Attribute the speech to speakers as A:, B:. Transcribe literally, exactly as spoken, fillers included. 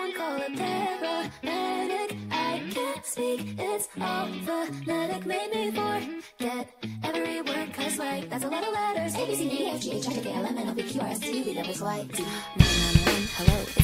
A: Don't call it paramedic. I can't speak, it's all phonetic. Made me forget every word, cause like that's a lot of letters. A, B, C, D, E, F, G, H, I, J, K, L, M, N, O, P, Q, R, S, T, U, V, W, X, Y, Z. nine nine one, hello.